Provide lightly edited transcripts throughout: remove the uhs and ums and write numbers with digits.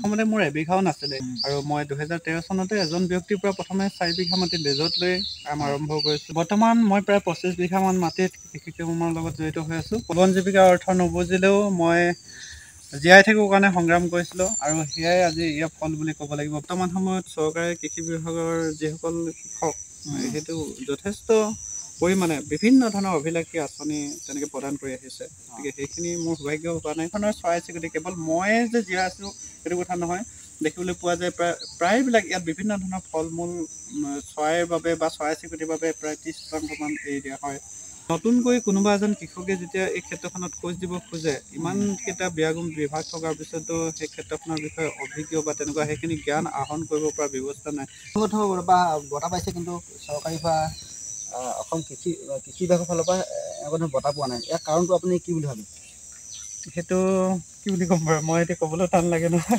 প্ৰথমতে মোৰ এবিঘাও নাছিলে আৰু মই 2013 চনতে এজন ব্যক্তিৰ পৰা প্ৰথমে 4 বিঘা মাটি লিজত লৈ কাম আৰম্ভ কৰিছোঁ। বৰ্তমান মই প্ৰায় 25 বিঘামান মাটিত কৃষি কৰ্মৰ লগত জড়িত হৈ আছোঁ। জীৱন জীৱিকাৰ অৰ্থ নুবুজিলেও মই জীয়াই থাকিবৰ কাৰণে সংগ্ৰাম কৰিছিলোঁ আৰু সেয়াই আজি ইয়াৰ ফল বুলি ক'ব লাগিব। বৰ্তমান সময়ত চৰকাৰে কৃষি বিভাগৰ যিসকল কৃষক সেইটো যথেষ্ট পৰিমাণে বিভিন্ন ধৰণৰ অভিলাষী আঁচনি তেনেকৈ প্ৰদান কৰি আহিছে। গতিকে সেইখিনি মোৰ সৌভাগ্য হোৱা নাই। ধৰণৰ চৰাই চিৰিকটি কেৱল মই যে জীয়াই আছোঁ সেইটো কথা নহয়, দেখিবলৈ পোৱা যায় প্ৰায়বিলাক ইয়াত বিভিন্ন ধৰণৰ ফল মূল চৰাইৰ বাবে বা চৰাই চিৰিকটিৰ বাবে প্ৰায় 30% এৰি দিয়া হয়। নতুনকৈ কোনোবা এজন কৃষকে যেতিয়া এই ক্ষেত্ৰখনত খোজ দিব খোজে, ইমানকেইটা ব্যাগুণ বিভাগ থকাৰ পিছতো সেই ক্ষেত্ৰখনৰ বিষয়ে অভিজ্ঞ বা তেনেকুৱা সেইখিনি জ্ঞান আহৰণ কৰিব পৰা ব্যৱস্থা নাই। বা বঁটা পাইছে, কিন্তু চৰকাৰী বা অসম কৃষি বিভাগৰ ফালৰ পৰা এনেকুৱা ধৰণৰ বঁটা পোৱা নাই। ইয়াৰ কাৰণটো আপুনি কি বুলি ভাবে? সেইটো কি বুলি ক'ম বাৰু, মই এতিয়া ক'বলৈ টান লাগে নহয়।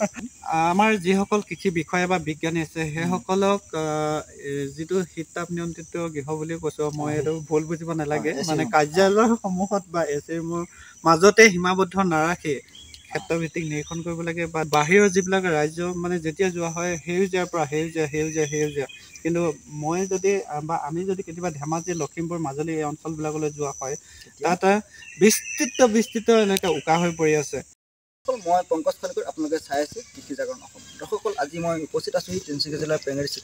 আমাৰ যিসকল কৃষি বিষয়া বা বিজ্ঞানী আছে সেইসকলক যিটো শীত তাপ নিয়ন্ত্ৰিত গৃহ বুলি কৈছোঁ, মই এইটো ভুল বুজিব নালাগে। মানে কাৰ্যালয়সমূহত বা এচিৰ মাজতে সীমাবদ্ধ নাৰাখি ক্ষেত্ৰভিত্তিক নিৰীক্ষণ কৰিব লাগে বা বাহিৰৰ যিবিলাক ৰাজ্য মানে যেতিয়া যোৱা হয় সেউজীয়াৰ পৰা সেউজীয়া কিন্তু মই যদি বা আমি যদি কেতিয়াবা ধেমাজি লখিমপুৰ মাজুলী এই অঞ্চলবিলাকলৈ যোৱা হয়, তাত বিস্তৃত এনেকৈ উকা হৈ পৰি আছে। মই পংকজ খনিকৰ, আপোনালোকে চাই আছে কৃষি জাগৰণ অসম। দৰ্শকসকল, আজি মই উপস্থিত আছোঁ তিনিচুকীয়া জিলাৰ পেঙেৰিস্থিত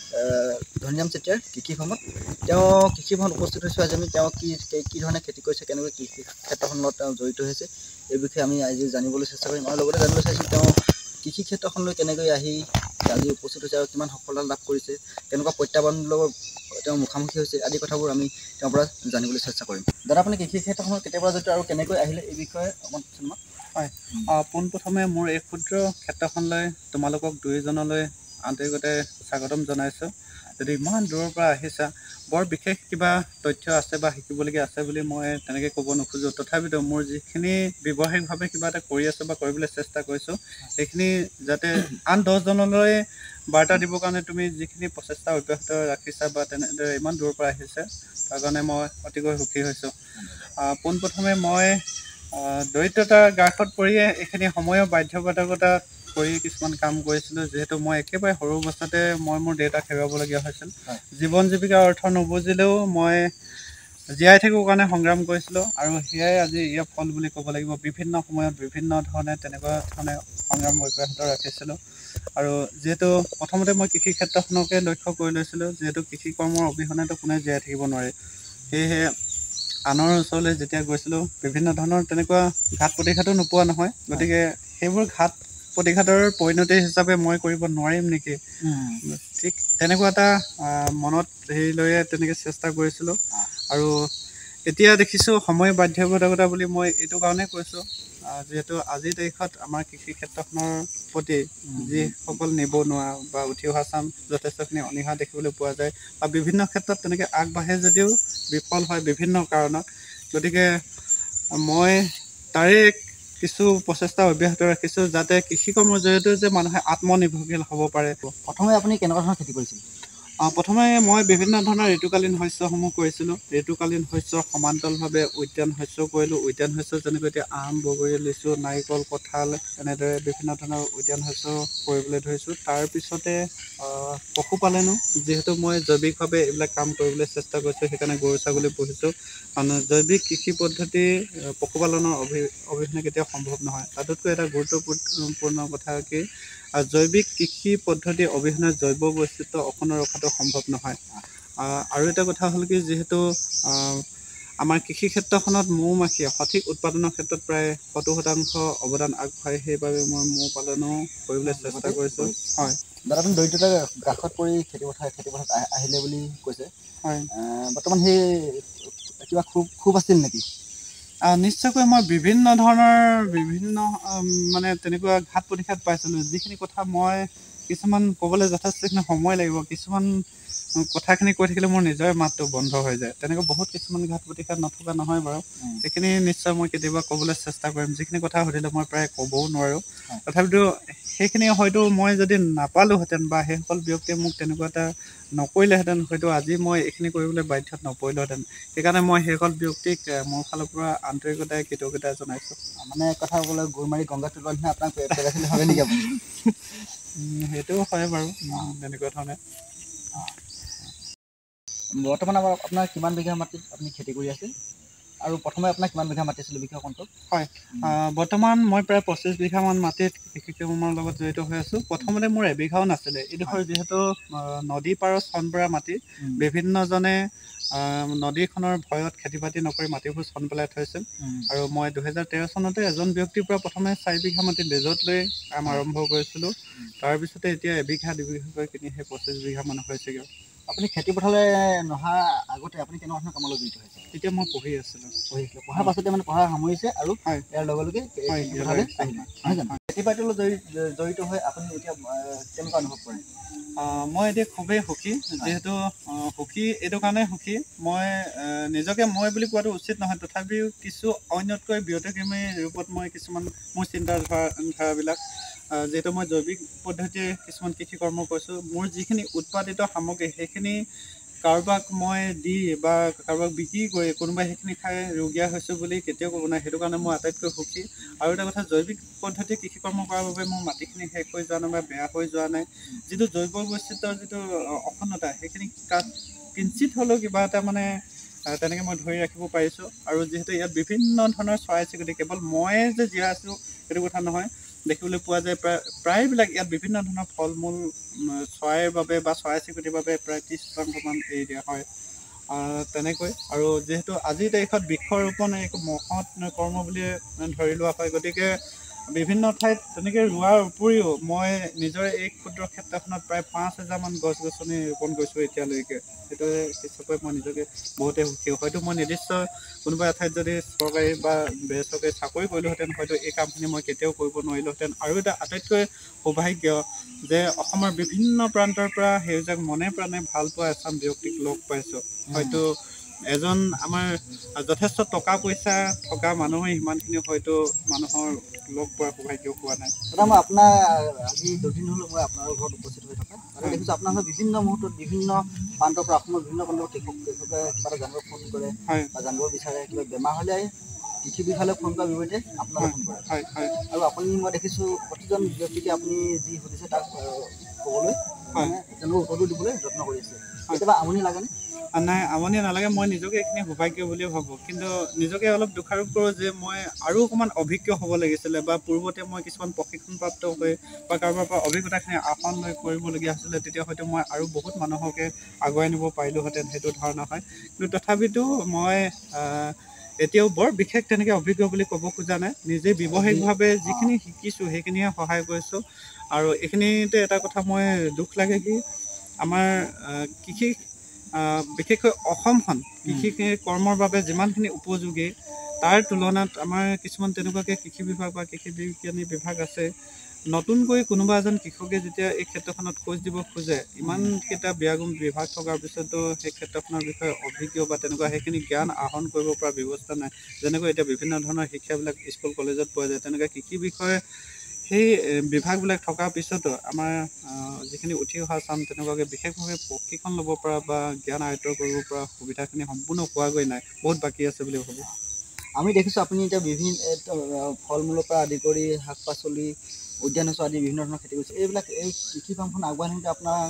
ধনিৰাম চেতিয়াৰ কৃষি ফাৰ্মত। তেওঁ কৃষি ফাৰ্মত উপস্থিত হৈছোঁ। আজি আমি তেওঁ কি ধৰণে খেতি কৰিছে, কেনেকৈ কৃষি ক্ষেত্ৰখনৰ লগত তেওঁ জড়িত হৈছে, এই বিষয়ে আমি আজি জানিবলৈ চেষ্টা কৰিম। আৰু লগতে জানিবলৈ চাইছোঁ তেওঁ কৃষি ক্ষেত্ৰখনলৈ কেনেকৈ আহি আজি উপস্থিত হৈছে আৰু কিমান সফলতা লাভ কৰিছে, কেনেকুৱা প্ৰত্যাহ্বানৰ লগত তেওঁ মুখামুখি হৈছে, আদি কথাবোৰ আমি তেওঁৰ পৰা জানিবলৈ চেষ্টা কৰিম। দাদা, আপুনি কৃষি ক্ষেত্ৰখনত কেতিয়াবা জড়িত আৰু কেনেকৈ আহিলে, এই বিষয়ে অকণমান জনাওক। হয়, পোনপ্ৰথমে মোৰ এই ক্ষুদ্ৰ ক্ষেত্ৰখনলৈ তোমালোকক দুয়োজনলৈ আন্তৰিকতে স্বাগতম জনাইছোঁ। যদি ইমান দূৰৰ পৰা আহিছা, বৰ বিশেষ কিবা তথ্য আছে বা শিকিবলগীয়া আছে বুলি মই তেনেকৈ ক'ব নোখোজোঁ। তথাপিতো মোৰ যিখিনি ব্যৱহাৰিকভাৱে কিবা এটা কৰি আছোঁ বা কৰিবলৈ চেষ্টা কৰিছোঁ, সেইখিনি যাতে আন 10জনলৈ বাৰ্তা দিবৰ কাৰণে তুমি যিখিনি প্ৰচেষ্টা অব্যাহত ৰাখিছা বা তেনেদৰে ইমান দূৰৰ পৰা আহিছে, তাৰ কাৰণে মই অতিকৈ সুখী হৈছোঁ। পোনপ্ৰথমে মই দৰিদ্ৰতাৰ গ্ৰাসত পৰিয়ে এইখিনি সময়ৰ বাধ্যবাধকতা কৰি কিছুমান কাম কৰিছিলোঁ। যিহেতু মই একেবাৰে সৰু অৱস্থাতে মই মোৰ দেউতাক হেৰুৱাবলগীয়া হৈছিল। জীৱন জীৱিকাৰ অৰ্থ নুবুজিলেও মই জীয়াই থাকিবৰ কাৰণে সংগ্ৰাম কৰিছিলোঁ আৰু সেয়াই আজি ইয়াৰ ফল বুলি ক'ব লাগিব। বিভিন্ন সময়ত বিভিন্ন ধৰণে তেনেকুৱা ধৰণে সংগ্ৰাম অব্যাহত ৰাখিছিলোঁ। আৰু যিহেতু প্ৰথমতে মই কৃষি ক্ষেত্ৰখনকে লক্ষ্য কৰি লৈছিলোঁ, যিহেতু কৃষি কৰ্মৰ অবিহনেতো কোনে জীয়াই থাকিব নোৱাৰে। সেয়েহে আনৰ ওচৰলৈ যেতিয়া গৈছিলোঁ, বিভিন্ন ধৰণৰ তেনেকুৱা ঘাত প্ৰতিঘাতো নোপোৱা নহয়। গতিকে সেইবোৰ ঘাত প্ৰতিঘাতৰ পৰিণতি হিচাপে মই কৰিব নোৱাৰিম নেকি, ঠিক তেনেকুৱা এটা মনত হেৰি লৈয়ে তেনেকৈ চেষ্টা কৰিছিলোঁ। আৰু এতিয়া দেখিছোঁ সময় বাধ্যবাধকতা বুলি মই এইটো কাৰণেই কৈছোঁ, যিহেতু আজিৰ তাৰিখত আমাৰ কৃষি ক্ষেত্ৰখনৰ প্ৰতি যিসকল নিবনুৱা বা উঠি অহা চাম যথেষ্টখিনি অনীহা দেখিবলৈ পোৱা যায় বা বিভিন্ন ক্ষেত্ৰত তেনেকৈ আগবাঢ়ে যদিও বিফল হয় বিভিন্ন কাৰণত। গতিকে মই তাৰে কিছু প্ৰচেষ্টা অব্যাহত ৰাখিছোঁ, যাতে কৃষি কৰ্মৰ জৰিয়তে যে মানুহে আত্মনিৰ্ভৰশীল হ'ব পাৰে। প্ৰথমে আপুনি কেনেকুৱা ধৰণৰ খেতি কৰিছিল? প্ৰথমে মই বিভিন্ন ধৰণৰ ঋতুকালীন শস্যসমূহ কৰিছিলোঁ। ঋতুকালীন শস্যৰ সমান্তৰালভাৱে উদ্যান শস্যও কৰিলোঁ। উদ্যান শস্য যেনেকৈ এতিয়া আম, বগৰী, লিচু, নাৰিকল, কঁঠাল, এনেদৰে বিভিন্ন ধৰণৰ উদ্যান শস্য কৰিবলৈ ধৰিছোঁ। তাৰপিছতে পশুপালনো, যিহেতু মই জৈৱিকভাৱে এইবিলাক কাম কৰিবলৈ চেষ্টা কৰিছোঁ, সেইকাৰণে গৰু ছাগলী পুহিছোঁ। জৈৱিক কৃষি পদ্ধতি পশুপালনৰ অবিহনে কেতিয়াও সম্ভৱ নহয়। তাতোতকৈ এটা গুৰুত্বপূৰ্ণ কথা কি, জৈৱিক কৃষি পদ্ধতি অবিহনে জৈৱ বৈচিত্ৰ্য অক্ষুণ্ণ ৰখাটো সম্ভৱ নহয়। আৰু এটা কথা হ'ল কি, যিহেতু আমাৰ কৃষি ক্ষেত্ৰখনত মৌ মাখিয়ে সঠিক উৎপাদনৰ ক্ষেত্ৰত প্ৰায় 70% অৱদান আগবঢ়ায়। সেইবাবে মই মৌ পালনো কৰিবলৈ চেষ্টা কৰিছোঁ। হয় দাদা, আপুনি দৰিদ্ৰতাৰ গ্ৰাসত পৰি খেতিপথাৰত আহিলে বুলি কৈছে। হয়, বৰ্তমান সেই কিবা ক্ষোভ আছিল নেকি? নিশ্চয়কৈ মই বিভিন্ন ধৰণৰ মানে তেনেকুৱা ঘাত প্ৰতিঘাত পাইছিলোঁ। যিখিনি কথা মই কিছুমান ক'বলৈ যথেষ্টখিনি সময় লাগিব, কিছুমান কথাখিনি কৈ থাকিলে মোৰ নিজৰে মাতটো বন্ধ হৈ যায়। তেনেকৈ বহুত কিছুমান ঘাত প্ৰতিঘাত নথকা নহয় বাৰু। সেইখিনি নিশ্চয় মই কেতিয়াবা ক'বলৈ চেষ্টা কৰিম। যিখিনি কথা সুধিলে মই প্ৰায় ক'বও নোৱাৰোঁ। তথাপিতো সেইখিনি হয়তো মই যদি নাপালোহেঁতেন বা সেইসকল ব্যক্তিয়ে মোক তেনেকুৱা এটা নকৰিলেহেঁতেন হয়তো আজি মই এইখিনি কৰিবলৈ বাধ্যত নপৰিলোহেঁতেন। সেইকাৰণে মই সেইসকল ব্যক্তিক মোৰ ফালৰ পৰা আন্তৰিকতাৰে কৃতজ্ঞতা জনাইছোঁ। মানে কথা ক'বলৈ গৈ মাৰি গংগাত তোলোৱাৰ নিচিনা আপোনাক পেলাইছিলে ভাবে নেকি আপুনি? সেইটোও হয় বাৰু তেনেকুৱা ধৰণে। বৰ্তমান আপোনাৰ কিমান বিঘা মাটিত আপুনি খেতি কৰি আছে আৰু প্ৰথমে আপোনাৰ কিমান বিঘা মাটি আছিলে বিষয়ে কওকচোন। হয়, বৰ্তমান মই প্ৰায় 25 বিঘামান মাটিত কৃষি কৰ্মৰ লগত জড়িত হৈ আছোঁ। প্ৰথমতে মোৰ এবিঘাও নাছিলে। এইডোখৰ যিহেতু নদী পাৰৰ চনপৰা মাটি, বিভিন্নজনে নদীখনৰ ভয়ত খেতি বাতি নকৰি মাটিবোৰ চন পেলাই থৈছে। আৰু মই 2013 চনতে এজন ব্যক্তিৰ পৰা প্ৰথমে 4 বিঘা মাটি লেজত লৈ কাম আৰম্ভ কৰিছিলোঁ। তাৰপিছতে এতিয়া এবিঘা দুবিঘাকৈ কিনি সেই 25 বিঘামান হৈছেগৈ। আপুনি খেতি পথাৰলৈ নহাৰ আগতে আপুনি কেনেকুৱা ধৰণৰ কামলৈ জড়িত হৈছে? তেতিয়া মই পঢ়ি আছিলোঁ। পঢ়াৰ পাছতে মানে পঢ়া সামৰিছে আৰু ইয়াৰ লগে লগে খেতি পথাৰলৈ আহিলে, নহয় জানো? খেতি বাতিৰ লগত জড়িত হৈ আপুনি এতিয়া কেনেকুৱা অনুভৱ কৰে? মই এতিয়া খুবেই সুখী, যিহেতু সুখী এইটো কাৰণে সুখী মই নিজকে মই বুলি কোৱাটো উচিত নহয়, তথাপিও কিছু অন্যতকৈ ব্যতিক্ৰমী ৰূপত মই কিছুমান মোৰ চিন্তাধাৰাবিলাক যিহেতু মই জৈৱিক পদ্ধতিৰে কিছুমান কৃষি কৰ্ম কৰিছোঁ। মোৰ যিখিনি উৎপাদিত সামগ্ৰী সেইখিনি কাৰোবাক মই দি বা কাৰোবাক বিক্ৰী কৰি কোনোবাই সেইখিনি খাই ৰুগীয়া হৈছোঁ বুলি কেতিয়াও ক'ব নাই। সেইটো কাৰণে মই আটাইতকৈ সুখী। আৰু এটা কথা, জৈৱিক পদ্ধতিৰে কৃষি কৰ্ম কৰাৰ বাবে মোৰ মাটিখিনি শেষ হৈ যোৱা নাই বা বেয়া হৈ যোৱা নাই। যিটো জৈৱ বৈচিত্ৰৰ যিটো অখণ্ডতা সেইখিনি কিঞ্চিত হ'লেও কিবা এটা মানে তেনেকৈ মই ধৰি ৰাখিব পাৰিছোঁ। আৰু যিহেতু ইয়াত বিভিন্ন ধৰণৰ চৰাই চিৰিকটি, কেৱল ময়ে যে জীয়াই আছোঁ সেইটো কথা নহয়, দেখিবলৈ পোৱা যায় প্ৰায়বিলাক ইয়াত বিভিন্ন ধৰণৰ ফল মূল চৰাইৰ বাবে বা চৰাই চিৰিকটিৰ বাবে প্ৰায় 30% এৰি দিয়া হয়। তেনেকৈ আৰু যিহেতু আজিৰ তাৰিখত বৃক্ষৰোপণ এক মহৎ কৰ্ম বুলিয়ে ধৰি লোৱা হয়, গতিকে বিভিন্ন ঠাইত তেনেকৈ ৰোৱাৰ উপৰিও মই নিজৰ এই ক্ষুদ্ৰ ক্ষেত্ৰখনত প্ৰায় 5,000মান গছ গছনি ৰোপণ কৰিছোঁ এতিয়ালৈকে। সেইটোৱে হিচাপে মই নিজকে বহুতেই সুখী। হয়তো মই নিৰ্দিষ্ট কোনোবা এঠাইত যদি চৰকাৰী বা বেচৰকাৰী চাকৰি কৰিলোহেঁতেন হয়তো এই কামখিনি মই কেতিয়াও কৰিব নোৱাৰিলোহেঁতেন। আৰু এটা আটাইতকৈ সৌভাগ্য যে অসমৰ বিভিন্ন প্ৰান্তৰ পৰা সেইজাক মনে প্ৰাণে ভাল পোৱা এচাম ব্যক্তিক লগ পাইছোঁ। হয়তো এজন আমাৰ যথেষ্ট টকা পইচা থকা মানুহে সিমানখিনি হয়তো মানুহৰ লগ পোৱাৰ সৌভাগ্য হোৱা নাই। দাদা, মই আপোনাৰ আজি দুদিন হ'লেও মই আপোনাৰ ঘৰত উপস্থিত হৈ থকা দেখিছোঁ। আপোনাৰ ঘৰত বিভিন্ন মুহূৰ্তত বিভিন্ন প্ৰান্তৰ পৰা অসমৰ বিভিন্ন প্ৰান্তৰ কৃষকে কিবা এটা জানিব ফোন কৰে বা জানিব বিচাৰে, কিবা বেমাৰ হ'লে কৃষি বিষয়ালৈ ফোন কৰাৰ বিপৰীতে আপোনালৈ ফোন কৰে। আৰু আপুনি মই দেখিছোঁ প্ৰতিজন ব্যক্তিকে আপুনি যি সুধিছে তাক ক'বলৈ তেওঁলোকক উত্তৰটো দিবলৈ যত্ন কৰি আছে। কেতিয়াবা আমনি লাগেনে? নাই, আমনি নালাগে। মই নিজকে এইখিনি সৌভাগ্য বুলিয়ে ভাবোঁ। কিন্তু নিজকে অলপ দোষাৰোপ কৰোঁ যে মই আৰু অকণমান অভিজ্ঞ হ'ব লাগিছিলে বা পূৰ্বতে মই কিছুমান প্ৰশিক্ষণপ্ৰাপ্ত হৈ বা কাৰোবাৰ পৰা অভিজ্ঞতাখিনি আহৰণ লৈ কৰিবলগীয়া হৈছিলে। তেতিয়া হয়তো মই আৰু বহুত মানুহকে আগুৱাই নিব পাৰিলোহেঁতেন, সেইটো ধাৰণা হয়। কিন্তু তথাপিতো মই এতিয়াও বৰ বিশেষ তেনেকৈ অভিজ্ঞ বুলি ক'ব খোজা নাই। নিজে ব্যৱহাৰিকভাৱে যিখিনি শিকিছোঁ সেইখিনিহে সহায় কৰিছোঁ। আৰু এইখিনিতে এটা কথা মই দুখ লাগে কি, আমাৰ কৃষি বিশেষকৈ অসমখন কৃষি কৰ্মৰ বাবে যিমানখিনি উপযোগী তাৰ তুলনাত আমাৰ কিছুমান তেনেকুৱাকৈ কৃষি বিভাগ বা কৃষি বিজ্ঞানী বিভাগ আছে, নতুনকৈ কোনোবা এজন কৃষকে যেতিয়া এই ক্ষেত্ৰখনত খোজ দিব খোজে, ইমানকেইটা ব্যাগুণ বিভাগ থকাৰ পিছতো সেই ক্ষেত্ৰখনৰ বিষয়ে অভিজ্ঞ বা তেনেকুৱা সেইখিনি জ্ঞান আহৰণ কৰিব পৰা ব্যৱস্থা নাই। যেনেকৈ এতিয়া বিভিন্ন ধৰণৰ শিক্ষাবিলাক স্কুল কলেজত পোৱা যায়, তেনেকৈ কৃষি বিষয়ে সেই বিভাগবিলাক থকাৰ পিছতো আমাৰ যিখিনি উঠি অহা চাম তেনেকুৱাকৈ বিশেষভাৱে প্ৰশিক্ষণ ল'ব পৰা বা জ্ঞান আয়ত্ব কৰিব পৰা সুবিধাখিনি সম্পূৰ্ণ হোৱাগৈ নাই, বহুত বাকী আছে বুলি ভাবোঁ। আমি দেখিছোঁ আপুনি এতিয়া বিভিন্ন ফল মূলৰ পৰা আদি কৰি শাক পাচলি, উদ্যান শস্য আদি বিভিন্ন ধৰণৰ খেতি কৰিছে। এইবিলাক এই কৃষি কামখন আগুৱাই নিওঁতে আপোনাৰ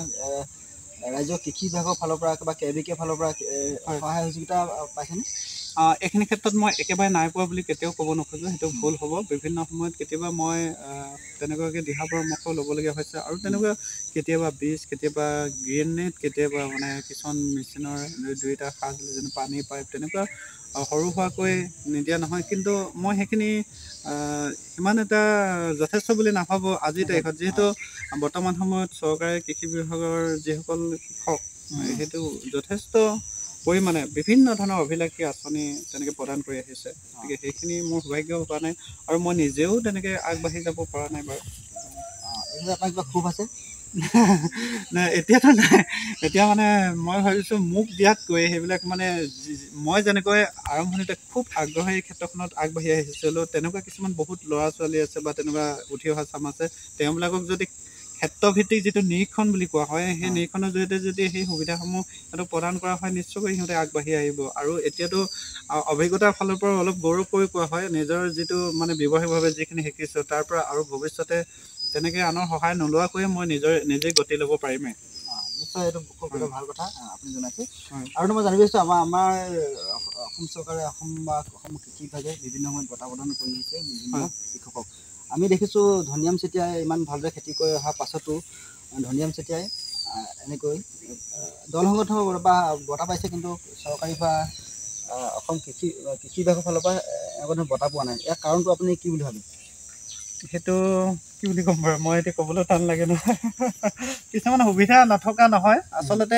ৰাজ্যৰ কৃষি বিভাগৰ ফালৰ পৰা বা কেভিকেৰ ফালৰ পৰা সহায় সহযোগিতা পাইছেনে? এইখিনি ক্ষেত্ৰত মই একেবাৰে নাই পোৱা বুলি কেতিয়াও ক'ব নোখোজোঁ, সেইটো ভুল হ'ব। বিভিন্ন সময়ত কেতিয়াবা মই তেনেকুৱাকৈ দিহা পৰামৰ্শ ল'বলগীয়া হৈছে। আৰু তেনেকুৱা কেতিয়াবা বীজ, কেতিয়াবা গ্ৰেনেড, কেতিয়াবা মানে কিছুমান মেচিনৰ 2-এটা সা-সঁজুলি যেনে পানী পাইপ তেনেকুৱা সৰু সুৰাকৈ নিদিয়া নহয়। কিন্তু মই সেইখিনি সিমান এটা যথেষ্ট বুলি নাভাবোঁ আজিৰ তাৰিখত, যিহেতু বৰ্তমান সময়ত চৰকাৰে কৃষি বিভাগৰ যিসকল কৃষক সেইটো যথেষ্ট পৰিমাণে বিভিন্ন ধৰণৰ অভিলাষী আঁচনি তেনেকৈ প্ৰদান কৰি আহিছে। গতিকে সেইখিনি মোৰ সৌভাগ্য হোৱা নাই আৰু মই নিজেও তেনেকৈ আগবাঢ়ি যাব পৰা নাই বাৰু। এইবিলাক আপোনাৰ কিবা ক্ষোভ আছে? নাই এতিয়াতো নাই এতিয়া মানে মই ভাবিছোঁ মোক দিয়াতকৈ সেইবিলাক মানে মই যেনেকৈ আৰম্ভণিতে খুব আগ্ৰহী এই ক্ষেত্ৰখনত আগবাঢ়ি আহিছিলোঁ তেনেকুৱা কিছুমান বহুত ল'ৰা ছোৱালী আছে বা তেনেকুৱা উঠি অহা চাম আছে তেওঁবিলাকক যদি ক্ষেত্ৰভিত্তিক যিটো নিৰীক্ষণ বুলি কোৱা হয় সেই নিৰীক্ষণৰ জৰিয়তে যদি সেই সুবিধাসমূহ সিহঁতক প্ৰদান কৰা হয় নিশ্চয়কৈ সিহঁতে আগবাঢ়ি আহিব আৰু এতিয়াতো অভিজ্ঞতাৰ ফালৰ পৰা অলপ গৌৰৱ কৰি কোৱা হয় নিজৰ যিটো মানে ব্যৱসায়িকভাৱে যিখিনি শিকিছোঁ তাৰ পৰা আৰু ভৱিষ্যতে তেনেকৈ আনৰ সহায় নোলোৱাকৈয়ে মই নিজেই গতি ল'ব পাৰিমেই নিশ্চয় এইটো খুব এটা ভাল কথা আপুনি জনাইছে আৰু মই জানিব বিচাৰিছোঁ আমাৰ অসম চৰকাৰে অসম কৃষি বিভাগে বিভিন্ন সময়ত বঁটা প্ৰদান কৰি আহিছে বিভিন্ন কৃষকক আমি দেখিছোঁ ধনিৰাম চেতিয়াই ইমান ভালদৰে খেতি কৰি অহাৰ পাছতো ধনিৰাম চেতিয়াই এনেকৈ দল সংগঠনৰ বা বঁটা পাইছে কিন্তু চৰকাৰী বা অসম কৃষি বিভাগৰ ফালৰ পৰা কোনো বঁটা পোৱা নাই ইয়াৰ কাৰণটো আপুনি কি বুলি ভাবে সেইটো কি বুলি ক'ম বাৰু মই এতিয়া ক'বলৈ টান লাগে নহয় কিছুমান সুবিধা নথকা নহয় আচলতে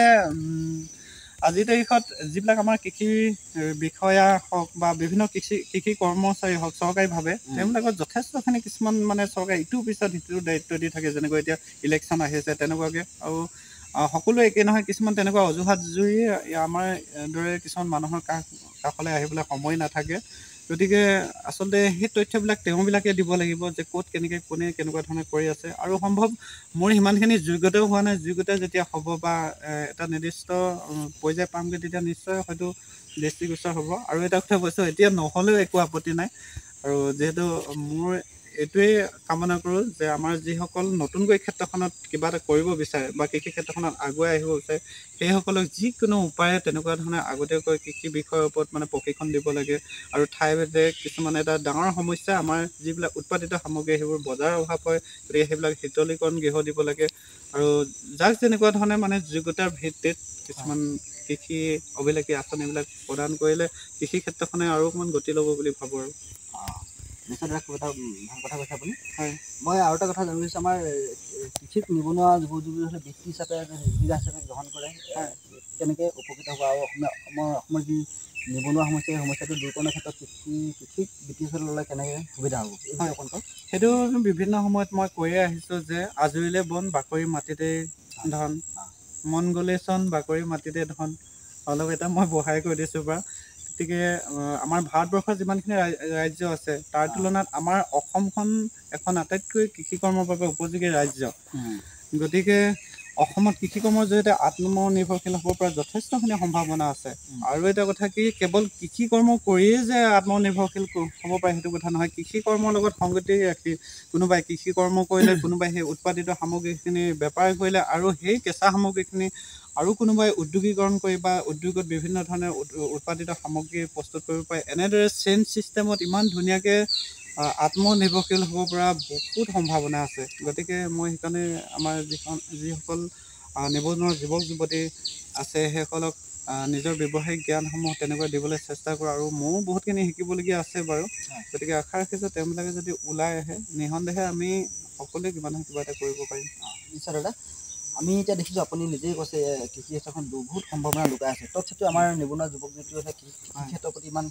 আজিৰ তাৰিখত যিবিলাক আমাৰ কৃষি বিষয়া হওক বা বিভিন্ন কৃষি কৰ্মচাৰী হওক চৰকাৰীভাৱে তেওঁবিলাকৰ যথেষ্টখিনি কিছুমান মানে চৰকাৰে ইটোৰ পিছত সিটোৰ দায়িত্ব দি থাকে যেনেকৈ এতিয়া ইলেকশ্যন আহি আছে তেনেকুৱাকৈ আৰু সকলোৱে একে নহয় কিছুমান তেনেকুৱা অজুহাত জুৰি আমাৰ দৰে কিছুমান মানুহৰ কাষলৈ আহিবলৈ সময় নাথাকে গতিকে আচলতে সেই তথ্যবিলাক তেওঁবিলাকে দিব লাগিব যে ক'ত কেনেকৈ কোনে কেনেকুৱা ধৰণে কৰি আছে আৰু সম্ভৱ মোৰ সিমানখিনি যোগ্যতাও হোৱা নাই যোগ্যতা যেতিয়া হ'ব বা এটা নিৰ্দিষ্ট পৰ্যায় পামগৈ তেতিয়া নিশ্চয় হয়তো দৃষ্টিগোচৰ হ'ব আৰু এটা কথা কৈছোঁ এতিয়া নহ'লেও একো আপত্তি নাই আৰু যিহেতু মোৰ এইটোৱেই কামনা কৰোঁ যে আমাৰ যিসকল নতুনকৈ ক্ষেত্ৰখনত কিবা এটা কৰিব বিচাৰে বা কৃষি ক্ষেত্ৰখনত আগুৱাই আহিব বিচাৰে সেইসকলক যিকোনো উপায়ে তেনেকুৱা ধৰণে আগতীয়াকৈ কৃষি বিষয়ৰ ওপৰত মানে প্ৰশিক্ষণ দিব লাগে আৰু ঠাইভেদে কিছুমান এটা ডাঙৰ সমস্যা আমাৰ যিবিলাক উৎপাদিত সামগ্ৰী সেইবোৰ বজাৰৰ অভাৱ হয় গতিকে সেইবিলাক শীতলীকৰণ গৃহ দিব লাগে আৰু যাক যেনেকুৱা ধৰণে মানে যোগ্যতাৰ ভিত্তিত কিছুমান কৃষি অভিলেখী আঁচনিবিলাক প্ৰদান কৰিলে কৃষি ক্ষেত্ৰখনে আৰু অকণমান গতি ল'ব বুলি ভাবোঁ আৰু নিশ্চয় খুব এটা ভাল কথা কৈছে আপুনি হয় মই আৰু এটা কথা জানিব বিচাৰিছোঁ আমাৰ কৃষিত নিবনুৱা যুৱক যুৱতী হ'লে বৃত্তি হিচাপে জীৱিকা হিচাপে গ্ৰহণ কৰে কেনেকৈ উপকৃত হোৱা আৰু অসমৰ যি নিবনুৱা সমস্যা এই সমস্যাটো দূৰ কৰাৰ ক্ষেত্ৰত কৃষিক বৃত্তি হিচাপে ল'লে কেনেকৈ সুবিধা হ'ব সেইটো বিভিন্ন সময়ত মই কৈয়ে আহিছোঁ যে আজৰিলে বন বাকৰি মাটিতে ধন মন গ'লে চন বাকৰি মাটিতে ধন অলপ এটা মই বঢ়াই কৈ দিছোঁ বাৰু গতিকে আমাৰ ভাৰতবৰ্ষৰ যিমানখিনি ৰাজ্য আছে তাৰ তুলনাত আমাৰ অসমখন এখন আটাইতকৈ কৃষি কৰ্মৰ বাবে উপযোগী ৰাজ্য গতিকে অসমত কৃষি কৰ্মৰ জৰিয়তে আত্মনিৰ্ভৰশীল হ'ব পৰা যথেষ্টখিনি সম্ভাৱনা আছে আৰু এটা কথা কি কেৱল কৃষি কৰ্ম কৰিয়েই যে আত্মনিৰ্ভৰশীল হ'ব পাৰে সেইটো কথা নহয় কৃষি কৰ্মৰ লগত সংগতি ৰাখি কোনোবাই কৃষি কৰ্ম কৰিলে কোনোবাই সেই উৎপাদিত সামগ্ৰীখিনি বেপাৰ কৰিলে আৰু সেই কেঁচা সামগ্ৰীখিনি আৰু কোনোবাই উদ্যোগীকৰণ কৰি বা উদ্যোগত বিভিন্ন ধৰণে উৎপাদিত সামগ্ৰী প্ৰস্তুত কৰিব পাৰে এনেদৰে চেইন ছিষ্টেমত ইমান ধুনীয়াকৈ আত্মনিৰ্ভৰশীল হ'ব পৰা বহুত সম্ভাৱনা আছে গতিকে মই সেইকাৰণে আমাৰ যিসকল নিবনুৱা যুৱক যুৱতী আছে সেইসকলক নিজৰ ব্যৱসায়িক জ্ঞানসমূহ তেনেকৈ দিবলৈ চেষ্টা কৰোঁ আৰু ময়ো বহুতখিনি শিকিবলগীয়া আছে বাৰু গতিকে আশা ৰাখিছোঁ তেওঁবিলাকে যদি ওলাই আহে নিঃসন্দেহে আমি সকলোৱে কিবা নহয় কিবা এটা কৰিব পাৰিম নিশ্চয় দাদা আমি এতিয়া দেখিছোঁ আপুনি নিজেই কৈছে কৃষি ক্ষেত্ৰখন বহুত সম্ভাৱনা লুকাই আছে তৎসত্ত্বেও আমাৰ নিবনুৱা যুৱক যুৱতীসকলে কৃষি ক্ষেত্ৰৰ প্ৰতি ইমান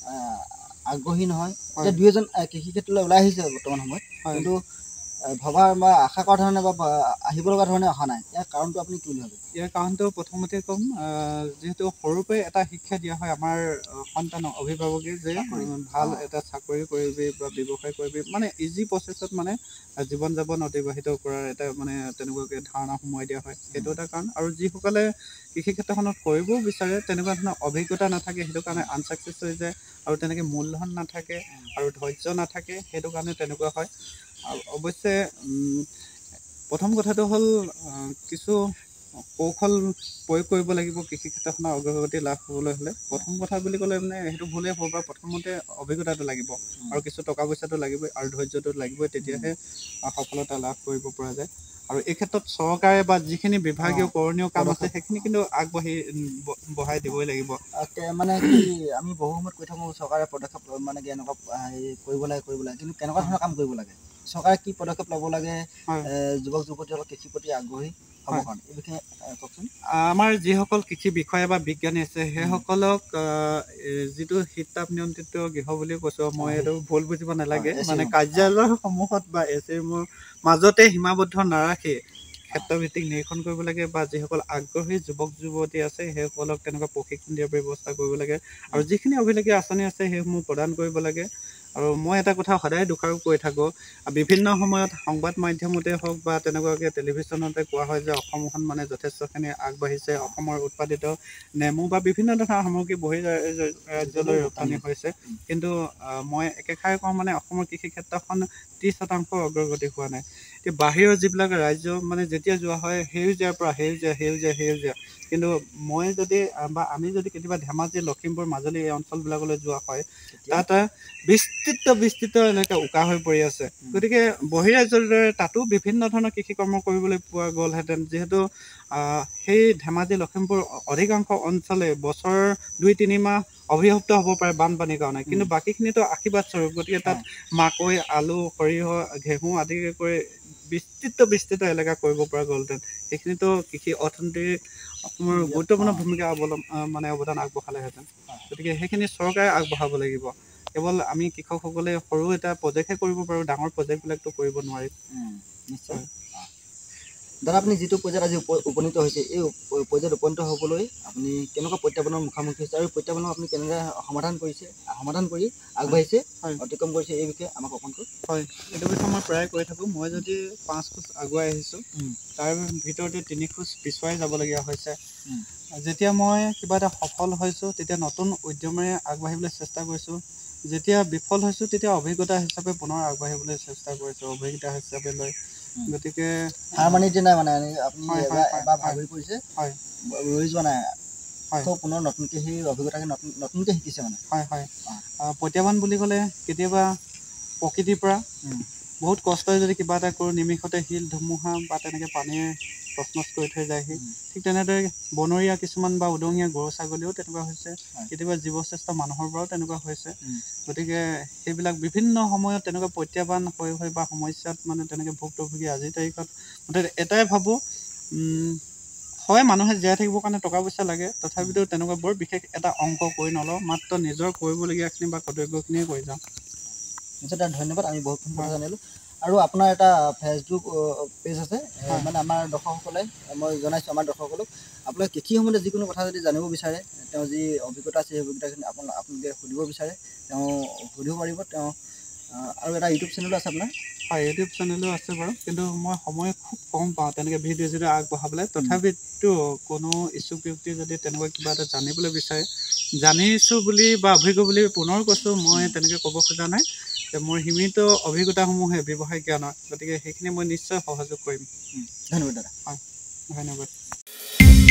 আগ্ৰহী নহয় এতিয়া দুই এজন কৃষি ক্ষেত্ৰলৈ ওলাই আহিছে বৰ্তমান সময়ত কিন্তু ভবা বা আশা কৰা ধৰণে বা আহিব লগা ধৰণে অহা নাই ইয়াৰ কাৰণটো আপুনি কি বুলি ভাবে ইয়াৰ কাৰণটো প্ৰথমতে ক'ম যিহেতু সৰুৰ পৰাই এটা শিক্ষা দিয়া হয় আমাৰ সন্তানক অভিভাৱকে যে ভাল এটা চাকৰি কৰিবি বা ব্যৱসায় কৰিবি মানে ইজি প্ৰচেছত মানে জীৱন যাপন অতিবাহিত কৰাৰ এটা মানে তেনেকুৱাকৈ ধাৰণা সোমোৱাই দিয়া হয় সেইটো এটা কাৰণ আৰু যিসকলে কৃষি ক্ষেত্ৰখনত কৰিবও বিচাৰে তেনেকুৱা ধৰণৰ অভিজ্ঞতা নাথাকে সেইটো কাৰণে আনচাকচেছ হৈ যায় আৰু তেনেকৈ মূলধন নাথাকে আৰু ধৈৰ্য নাথাকে সেইটো কাৰণে তেনেকুৱা হয় আৰু অৱশ্যে প্ৰথম কথাটো হ'ল কিছু কৌশল প্ৰয়োগ কৰিব লাগিব কৃষি ক্ষেত্ৰখনৰ অগ্ৰগতি লাভ হ'বলৈ হ'লে প্ৰথম কথা বুলি ক'লে মানে সেইটো ভুলেই হ'ব বা প্ৰথমতে অভিজ্ঞতাটো লাগিব আৰু কিছু টকা পইচাটো লাগিবই আৰু ধৈৰ্যটো লাগিবই তেতিয়াহে সফলতা লাভ কৰিব পৰা যায় আৰু এই ক্ষেত্ৰত চৰকাৰে বা যিখিনি বিভাগীয় কৰণীয় কাম আছে সেইখিনি কিন্তু বঢ়াই দিবই লাগিব মানে কি আমি বহু সময়ত কৈ থাকোঁ চৰকাৰে পদক্ষেপ মানে কি এনেকুৱা কৰিব লাগে কিন্তু কেনেকুৱা ধৰণৰ কাম কৰিব লাগে চৰকাৰে কি পদক্ষেপ ল'ব লাগে যুৱক যুৱতীসকলক কৃষিৰ প্ৰতি আগ্ৰহী হ'ব কাৰণে এই বিষয়ে কওকচোন আমাৰ যিসকল কৃষি বিষয়া বা বিজ্ঞানী আছে সেইসকলক যিটো শীত তাপ নিয়ন্ত্ৰিত গৃহ বুলি কৈছোঁ মই এইটো ভুল বুজিব নালাগে মানে কাৰ্যালয়সমূহত বা এচিৰ মাজতে সীমাবদ্ধ নাৰাখি ক্ষেত্ৰভিত্তিক নিৰীক্ষণ কৰিব লাগে বা যিসকল আগ্ৰহী যুৱক যুৱতী আছে সেইসকলক তেনেকুৱা প্ৰশিক্ষণ দিয়াৰ ব্যৱস্থা কৰিব লাগে আৰু যিখিনি অভিলেখী আঁচনি আছে সেইসমূহ প্ৰদান কৰিব লাগে। আৰু মই এটা কথা সদায় দোষাৰোপ কৰি থাকোঁ, বিভিন্ন সময়ত সংবাদ মাধ্যমতে হওক বা তেনেকুৱাকৈ টেলিভিশ্যনতে কোৱা হয় যে অসমখন মানে যথেষ্টখিনি আগবাঢ়িছে, অসমৰ উৎপাদিত নেমু বা বিভিন্ন ধৰণৰ সামগ্ৰী ৰাজ্যলৈ ৰপ্তানি হৈছে। কিন্তু মই একেষাৰে কওঁ মানে অসমৰ কৃষি ক্ষেত্ৰখন 30% অগ্ৰগতি হোৱা নাই। এতিয়া বাহিৰৰ যিবিলাক ৰাজ্য মানে যেতিয়া যোৱা হয় সেউজীয়াৰ পৰা সেউজীয়া, কিন্তু মই যদি বা আমি যদি কেতিয়াবা ধেমাজি, লখিমপুৰ, মাজুলী এই অঞ্চলবিলাকলৈ যোৱা হয়, তাত বিস্তৃত এনেকৈ উকা হৈ পৰি আছে। গতিকে বহিৰাজ্যৰ দৰে তাতো বিভিন্ন ধৰণৰ কৃষি কৰ্ম কৰিবলৈ পোৱা গ'লহেঁতেন, যিহেতু সেই ধেমাজি, লখিমপুৰ অধিকাংশ অঞ্চলে বছৰ 2-3 মাহ অভিশপ্ত হ'ব পাৰে বানপানীৰ কাৰণে, কিন্তু বাকীখিনিতো আশীৰ্বাদ স্বৰূপ। গতিকে তাত মাকৈ, আলু, সৰিয়হ, ঘেঁহু আদি কৰি বিস্তৃত এলেকা কৰিব পৰা গ'লহেঁতেন। সেইখিনিতো কৃষি অৰ্থনীতিৰ অসমৰ গুৰুত্বপূৰ্ণ ভূমিকা অৱদান আগবঢ়ালেহেঁতেন। গতিকে সেইখিনি চৰকাৰে আগবঢ়াব লাগিব। কেৱল আমি কৃষকসকলে সৰু এটা প্ৰজেক্টহে কৰিব পাৰোঁ, ডাঙৰ প্ৰজেক্টবিলাকতো কৰিব নোৱাৰি। নিশ্চয়। দাদা, আপুনি যিটো পৰ্যায়ত আজি উপনীত হৈছে, এই পৰ্যায়ত উপনীত হ'বলৈ আপুনি কেনেকুৱা প্ৰত্যাহ্বানৰ মুখামুখি হৈছে আৰু প্ৰত্যাহ্বানক আপুনি কেনেদৰে সমাধান কৰি আগবাঢ়িছে, অতিক্ৰম কৰিছে, এই বিষয়ে আমাক অকণ কওক। হয়, এইটো বিষয়ে মই প্ৰায় কৈ থাকোঁ। মই যদি 5 খোজ আগুৱাই আহিছোঁ, তাৰ ভিতৰতে 3 খোজ পিছুৱাই যাবলগীয়া হৈছে। যেতিয়া মই কিবা এটা সফল হৈছোঁ তেতিয়া নতুন উদ্যমেৰে আগবাঢ়িবলৈ চেষ্টা কৰিছোঁ। যেতিয়া বিফল হৈছোঁ তেতিয়া অভিজ্ঞতা হিচাপে পুনৰ আগবাঢ়িবলৈ চেষ্টা কৰিছোঁ, অভিজ্ঞতা হিচাপে লৈ। গতিকে হাৰ মানি দিয়া নাই, মানে আপুনি এবাৰ ভাগৰি পৰিছে, ৰৈ যোৱা নাই, পুনৰ নতুনকৈ সেই অভিজ্ঞতাকে নতুনকৈ শিকিছে মানে। প্ৰত্যাহ্বান বুলি ক'লে কেতিয়াবা প্ৰকৃতিৰ পৰা বহুত কষ্টই যদি কিবা এটা কৰোঁ, নিমিষতে শিল, ধুমুহা বা তেনেকৈ পানীয়ে তছনছ কৰি থৈ যায়হি। ঠিক তেনেদৰে বনৰীয়া কিছুমান বা উদঙীয়া গৰু ছাগলীও তেনেকুৱা হৈছে, কেতিয়াবা জীৱশ্ৰেষ্ঠ মানুহৰ পৰাও তেনেকুৱা হৈছে। গতিকে সেইবিলাক বিভিন্ন সময়ত তেনেকুৱা প্ৰত্যাহ্বান হৈ বা সমস্যাত মানে তেনেকৈ ভুক্তভোগী আজিৰ তাৰিখত মুঠতে এটাই ভাবোঁ, হয় মানুহে জীয়াই থাকিবৰ কাৰণে টকা পইচা লাগে, তথাপিতো তেনেকুৱা বৰ বিশেষ এটা অংক কৰি নলওঁ, মাত্ৰ নিজৰ কৰিবলগীয়াখিনি বা কৰ্তব্যখিনিয়ে কৰি যাওঁ। নিশ্চয়, ধন্যবাদ। আমি বহুতখিনি কথা জানিলোঁ। আৰু আপোনাৰ এটা ফেচবুক পেজ আছে, মানে আমাৰ দৰ্শকসকলে, মই জনাইছোঁ আমাৰ দৰ্শকসকলক, আপোনালোকে কৃষি সম্বন্ধে যিকোনো কথা যদি জানিব বিচাৰে, তেওঁ যি অভিজ্ঞতা আছে সেই অভিজ্ঞতাখিনি আপোনালোকে সুধিব বিচাৰে, তেওঁ সুধিব পাৰিব। তেওঁ আৰু এটা ইউটিউব চেনেলো আছে আপোনাৰ? হয়, ইউটিউব চেনেলো আছে বাৰু, কিন্তু মই সময় খুব কম পাওঁ তেনেকৈ ভিডিঅ' চিডিঅ' আগবঢ়াবলৈ। তথাপিতো কোনো ইচ্ছুক ব্যক্তিয়ে যদি তেনেকুৱা কিবা এটা জানিবলৈ বিচাৰে, জানিছোঁ বুলি বা অভিজ্ঞ বুলি পুনৰ কৈছোঁ, মই তেনেকৈ ক'ব খোজা নাই যে মোৰ সীমিত অভিজ্ঞতাসমূহে ব্যৱসায়িক জ্ঞানৰ, গতিকে সেইখিনি মই নিশ্চয় সহযোগ কৰিম। ধন্যবাদ দাদা। হয়, ধন্যবাদ।